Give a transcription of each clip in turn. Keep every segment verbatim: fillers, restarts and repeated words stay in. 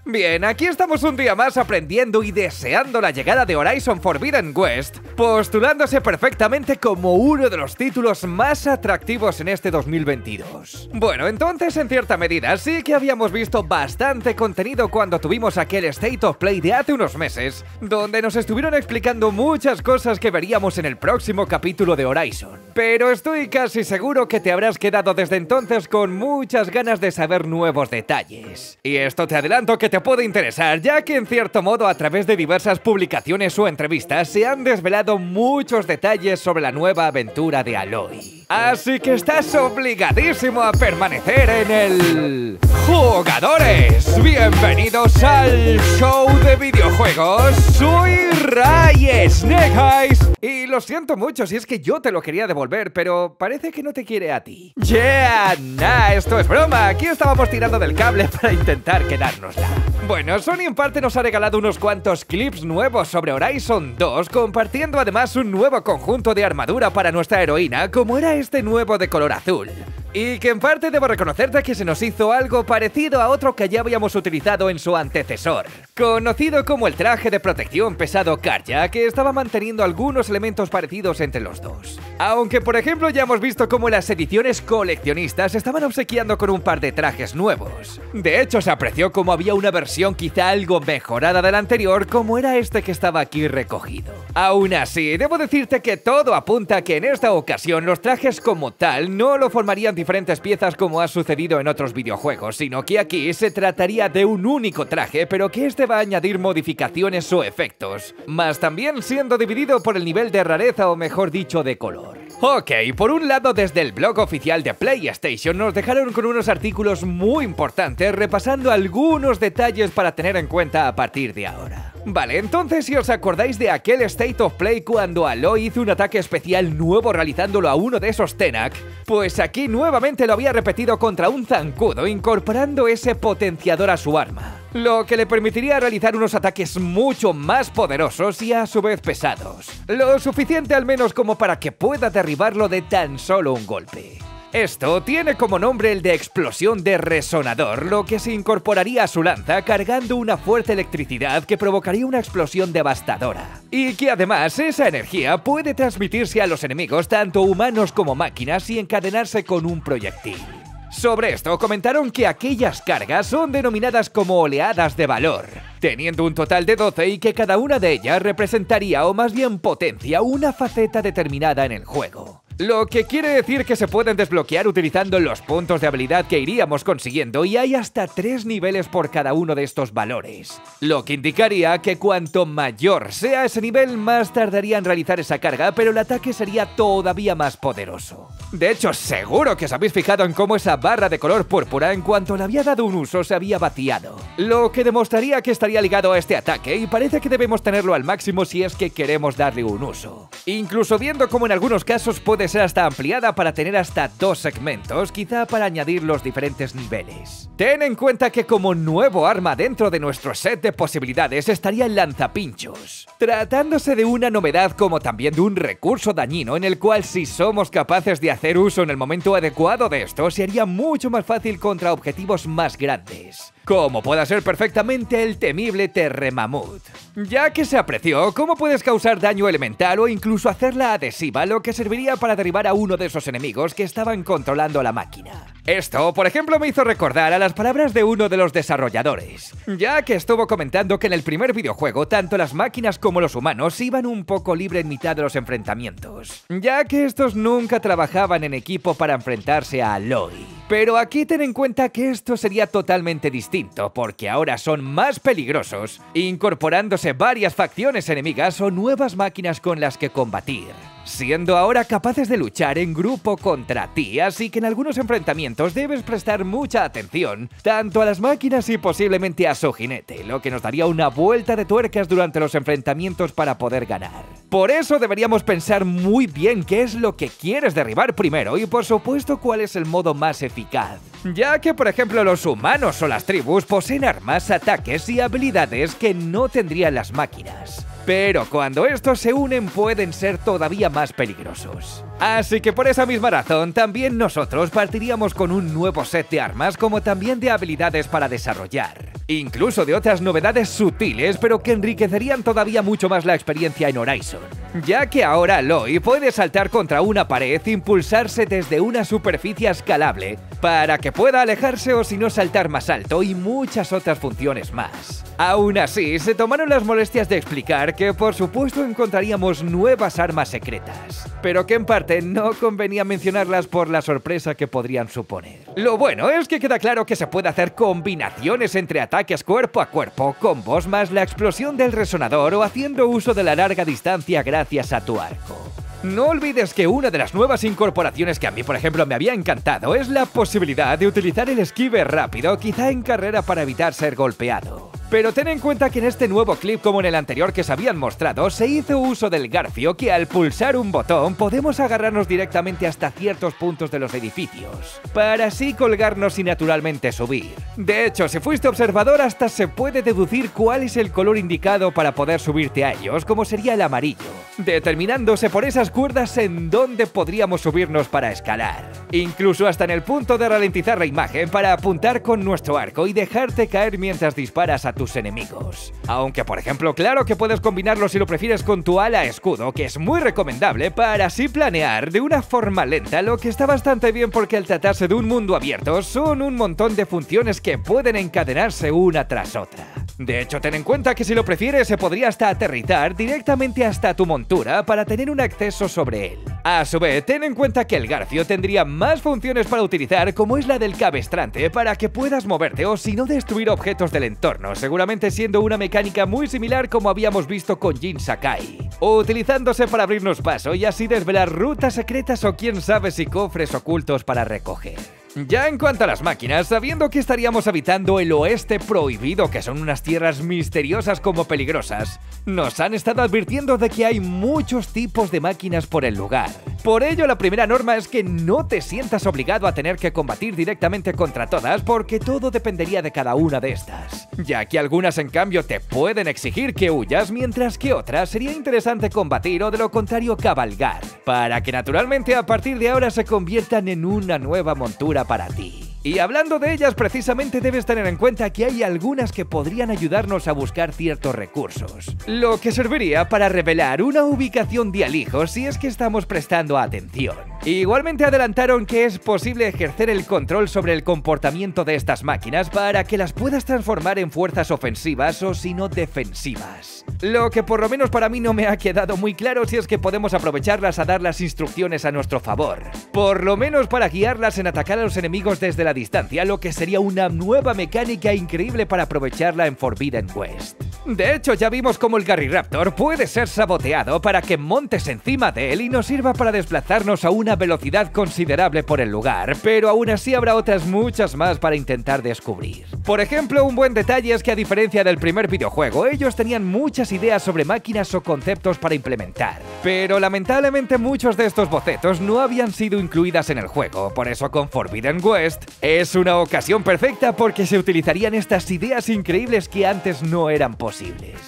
Bien, aquí estamos un día más aprendiendo y deseando la llegada de Horizon Forbidden West, postulándose perfectamente como uno de los títulos más atractivos en este dos mil veintidós. Bueno, entonces en cierta medida sí que habíamos visto bastante contenido cuando tuvimos aquel State of Play de hace unos meses, donde nos estuvieron explicando muchas cosas que veríamos en el próximo capítulo de Horizon. Pero estoy casi seguro que te habrás quedado desde entonces con muchas ganas de saber nuevos detalles. Y esto te adelanto que te puede interesar, ya que en cierto modo a través de diversas publicaciones o entrevistas se han desvelado muchos detalles sobre la nueva aventura de Aloy. Así que estás obligadísimo a permanecer en el... ¡Jugadores! ¡Bienvenidos al show de videojuegos! ¡Soy Ray Snake Eyes! Y lo siento mucho si es que yo te lo quería devolver, pero parece que no te quiere a ti. ¡Yeah! Nah, esto es broma. Aquí estábamos tirando del cable para intentar quedárnosla. Bueno, Sony en parte nos ha regalado unos cuantos clips nuevos sobre Horizon dos, compartiendo además un nuevo conjunto de armadura para nuestra heroína, como era este nuevo de color azul. Y que en parte debo reconocerte que se nos hizo algo parecido a otro que ya habíamos utilizado en su antecesor, conocido como el traje de protección pesado Karja, que estaba manteniendo algunos elementos parecidos entre los dos. Aunque por ejemplo ya hemos visto cómo las ediciones coleccionistas estaban obsequiando con un par de trajes nuevos. De hecho se apreció como había una versión quizá algo mejorada del anterior, como era este que estaba aquí recogido. Aún así, debo decirte que todo apunta a que en esta ocasión los trajes como tal no lo formarían diferentes piezas como ha sucedido en otros videojuegos, sino que aquí se trataría de un único traje, pero que este va a añadir modificaciones o efectos, más también siendo dividido por el nivel de rareza o mejor dicho de color. Ok, por un lado desde el blog oficial de PlayStation nos dejaron con unos artículos muy importantes repasando algunos detalles para tener en cuenta a partir de ahora. Vale, entonces si os acordáis de aquel State of Play cuando Aloy hizo un ataque especial nuevo realizándolo a uno de esos Tenak, pues aquí nuevamente lo había repetido contra un zancudo incorporando ese potenciador a su arma, lo que le permitiría realizar unos ataques mucho más poderosos y a su vez pesados, lo suficiente al menos como para que pueda derribarlo de tan solo un golpe. Esto tiene como nombre el de explosión de resonador, lo que se incorporaría a su lanza cargando una fuerte electricidad que provocaría una explosión devastadora. Y que además esa energía puede transmitirse a los enemigos, tanto humanos como máquinas, y encadenarse con un proyectil. Sobre esto comentaron que aquellas cargas son denominadas como oleadas de valor, teniendo un total de doce y que cada una de ellas representaría o más bien potencia una faceta determinada en el juego. Lo que quiere decir que se pueden desbloquear utilizando los puntos de habilidad que iríamos consiguiendo y hay hasta tres niveles por cada uno de estos valores. Lo que indicaría que cuanto mayor sea ese nivel, más tardaría en realizar esa carga, pero el ataque sería todavía más poderoso. De hecho, seguro que os habéis fijado en cómo esa barra de color púrpura en cuanto le había dado un uso se había vaciado, lo que demostraría que estaría ligado a este ataque y parece que debemos tenerlo al máximo si es que queremos darle un uso. Incluso viendo cómo en algunos casos puede ser hasta ampliada para tener hasta dos segmentos, quizá para añadir los diferentes niveles. Ten en cuenta que como nuevo arma dentro de nuestro set de posibilidades estaría el lanzapinchos, tratándose de una novedad como también de un recurso dañino en el cual si somos capaces de hacer uso en el momento adecuado de esto, sería mucho más fácil contra objetivos más grandes, como pueda ser perfectamente el temible Terremamut, ya que se apreció cómo puedes causar daño elemental o incluso hacerla adhesiva, lo que serviría para derribar a uno de esos enemigos que estaban controlando la máquina. Esto, por ejemplo, me hizo recordar a las palabras de uno de los desarrolladores, ya que estuvo comentando que en el primer videojuego tanto las máquinas como los humanos iban un poco libre en mitad de los enfrentamientos, ya que estos nunca trabajaban en equipo para enfrentarse a Aloy. Pero aquí ten en cuenta que esto sería totalmente distinto, porque ahora son más peligrosos, incorporándose varias facciones enemigas o nuevas máquinas con las que combatir, siendo ahora capaces de luchar en grupo contra ti, así que en algunos enfrentamientos debes prestar mucha atención tanto a las máquinas y posiblemente a su jinete, lo que nos daría una vuelta de tuercas durante los enfrentamientos para poder ganar. Por eso deberíamos pensar muy bien qué es lo que quieres derribar primero y por supuesto cuál es el modo más eficaz, ya que por ejemplo los humanos o las tribus poseen armas, ataques y habilidades que no tendrían las máquinas. pero cuando estos se unen pueden ser todavía más peligrosos. Así que por esa misma razón, también nosotros partiríamos con un nuevo set de armas como también de habilidades para desarrollar. Incluso de otras novedades sutiles, pero que enriquecerían todavía mucho más la experiencia en Horizon. Ya que ahora Aloy puede saltar contra una pared, impulsarse desde una superficie escalable, para que pueda alejarse o si no saltar más alto y muchas otras funciones más. Aún así, se tomaron las molestias de explicar que por supuesto encontraríamos nuevas armas secretas, pero que en parte no convenía mencionarlas por la sorpresa que podrían suponer. Lo bueno es que queda claro que se puede hacer combinaciones entre ataques cuerpo a cuerpo, combos más la explosión del resonador o haciendo uso de la larga distancia gracias a tu arco. No olvides que una de las nuevas incorporaciones que a mí, por ejemplo, me había encantado es la posibilidad de utilizar el esquive rápido, quizá en carrera para evitar ser golpeado. Pero ten en cuenta que en este nuevo clip, como en el anterior que se habían mostrado, se hizo uso del garfio, que al pulsar un botón podemos agarrarnos directamente hasta ciertos puntos de los edificios, para así colgarnos y naturalmente subir. De hecho, si fuiste observador, hasta se puede deducir cuál es el color indicado para poder subirte a ellos, como sería el amarillo, determinándose por esas cuerdas en dónde podríamos subirnos para escalar. Incluso hasta en el punto de ralentizar la imagen para apuntar con nuestro arco y dejarte caer mientras disparas a tus enemigos. Aunque, por ejemplo, claro que puedes combinarlo si lo prefieres con tu ala escudo, que es muy recomendable para así planear de una forma lenta, lo que está bastante bien porque al tratarse de un mundo abierto son un montón de funciones que pueden encadenarse una tras otra. De hecho, ten en cuenta que si lo prefieres se podría hasta aterrizar directamente hasta tu montura para tener un acceso sobre él. A su vez, ten en cuenta que el garfio tendría más funciones para utilizar, como es la del cabestrante, para que puedas moverte o si no destruir objetos del entorno, seguramente siendo una mecánica muy similar como habíamos visto con Jin Sakai, utilizándose para abrirnos paso y así desvelar rutas secretas o quién sabe si cofres ocultos para recoger. Ya en cuanto a las máquinas, sabiendo que estaríamos habitando el oeste prohibido, que son unas tierras misteriosas como peligrosas, nos han estado advirtiendo de que hay muchos tipos de máquinas por el lugar. Por ello, la primera norma es que no te sientas obligado a tener que combatir directamente contra todas, porque todo dependería de cada una de estas, ya que algunas en cambio te pueden exigir que huyas, mientras que otras sería interesante combatir o de lo contrario cabalgar, para que naturalmente a partir de ahora se conviertan en una nueva montura para ti. Y hablando de ellas, precisamente debes tener en cuenta que hay algunas que podrían ayudarnos a buscar ciertos recursos, lo que serviría para revelar una ubicación de alijos si es que estamos prestando atención. Igualmente adelantaron que es posible ejercer el control sobre el comportamiento de estas máquinas para que las puedas transformar en fuerzas ofensivas o si no defensivas. Lo que por lo menos para mí no me ha quedado muy claro si es que podemos aprovecharlas a dar las instrucciones a nuestro favor, por lo menos para guiarlas en atacar a los enemigos desde la distancia, lo que sería una nueva mecánica increíble para aprovecharla en Forbidden West. De hecho, ya vimos cómo el Garriraptor puede ser saboteado para que montes encima de él y nos sirva para desplazarnos a una velocidad considerable por el lugar, pero aún así habrá otras muchas más para intentar descubrir. Por ejemplo, un buen detalle es que a diferencia del primer videojuego, ellos tenían muchas ideas sobre máquinas o conceptos para implementar, pero lamentablemente muchos de estos bocetos no habían sido incluidas en el juego. Por eso con Forbidden West es una ocasión perfecta porque se utilizarían estas ideas increíbles que antes no eran posibles.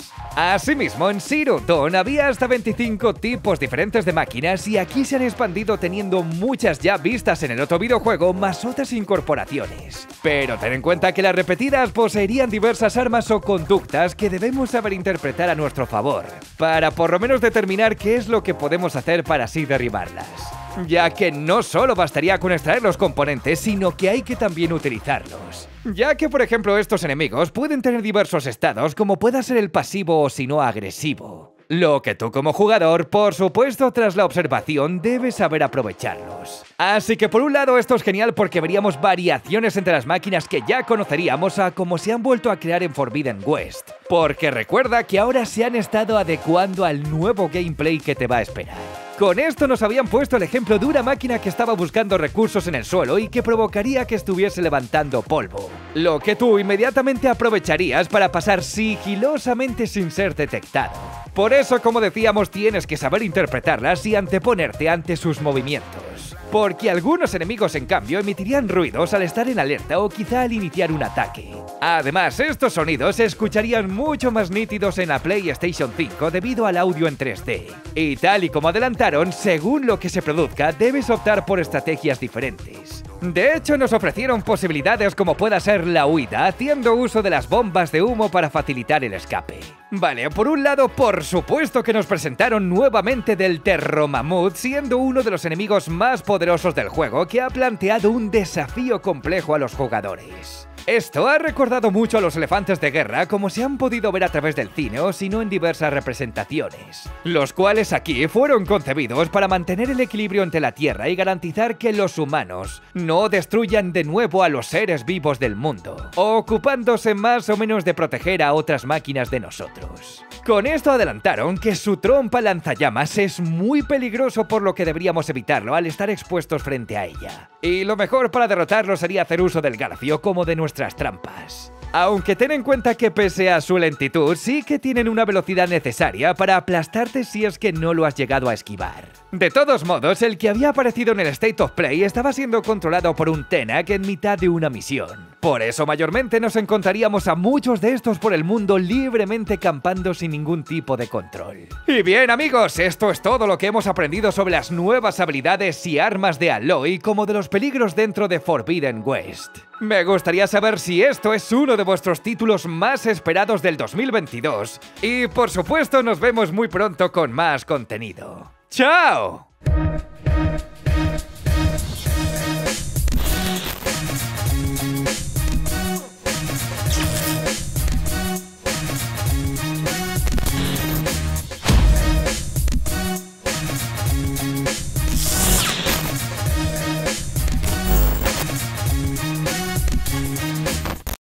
Asimismo, en Zero Dawn había hasta veinticinco tipos diferentes de máquinas y aquí se han expandido teniendo muchas ya vistas en el otro videojuego, más otras incorporaciones. Pero ten en cuenta que las repetidas poseerían diversas armas o conductas que debemos saber interpretar a nuestro favor, para por lo menos determinar qué es lo que podemos hacer para así derribarlas. Ya que no solo bastaría con extraer los componentes, sino que hay que también utilizarlos. Ya que, por ejemplo, estos enemigos pueden tener diversos estados, como pueda ser el pasivo o si no agresivo. Lo que tú como jugador, por supuesto, tras la observación, debes saber aprovecharlos. Así que por un lado esto es genial porque veríamos variaciones entre las máquinas que ya conoceríamos a como se han vuelto a crear en Forbidden West. Porque recuerda que ahora se han estado adecuando al nuevo gameplay que te va a esperar. Con esto nos habían puesto el ejemplo de una máquina que estaba buscando recursos en el suelo y que provocaría que estuviese levantando polvo, lo que tú inmediatamente aprovecharías para pasar sigilosamente sin ser detectado. Por eso, como decíamos, tienes que saber interpretarlas y anteponerte ante sus movimientos. porque algunos enemigos en cambio emitirían ruidos al estar en alerta o quizá al iniciar un ataque. Además, estos sonidos se escucharían mucho más nítidos en la PlayStation cinco debido al audio en tres D. Y tal y como adelantaron, según lo que se produzca, debes optar por estrategias diferentes. De hecho, nos ofrecieron posibilidades como pueda ser la huida, haciendo uso de las bombas de humo para facilitar el escape. Vale, por un lado, por supuesto que nos presentaron nuevamente del Terromamut, siendo uno de los enemigos más poderosos del juego, que ha planteado un desafío complejo a los jugadores. Esto ha recordado mucho a los elefantes de guerra, como se han podido ver a través del cine o si no en diversas representaciones, los cuales aquí fueron concebidos para mantener el equilibrio entre la Tierra y garantizar que los humanos no destruyan de nuevo a los seres vivos del mundo, ocupándose más o menos de proteger a otras máquinas de nosotros. Con esto adelantaron que su trompa lanzallamas es muy peligroso, por lo que deberíamos evitarlo al estar expuestos frente a ella. Y lo mejor para derrotarlo sería hacer uso del garfio como de nuestras trampas. Aunque ten en cuenta que pese a su lentitud, sí que tienen una velocidad necesaria para aplastarte si es que no lo has llegado a esquivar. De todos modos, el que había aparecido en el State of Play estaba siendo controlado por un Tenak en mitad de una misión. Por eso mayormente nos encontraríamos a muchos de estos por el mundo libremente campando sin ningún tipo de control. Y bien amigos, esto es todo lo que hemos aprendido sobre las nuevas habilidades y armas de Aloy, como de los peligros dentro de Forbidden West. Me gustaría saber si esto es uno de vuestros títulos más esperados del dos mil veintidós. Y por supuesto nos vemos muy pronto con más contenido. ¡Chao!